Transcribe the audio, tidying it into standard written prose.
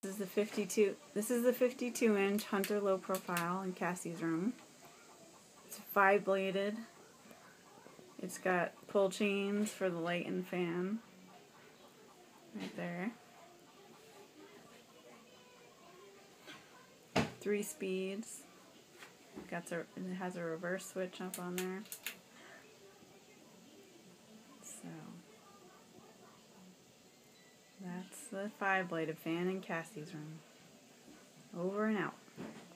This is the 52-inch Hunter low profile in Cassie's room. It's 5-bladed. It's got pull chains for the light and fan. Right there. 3 speeds. It has a reverse switch up on there. So that's the 5-bladed fan in Cassie's room. Over and out.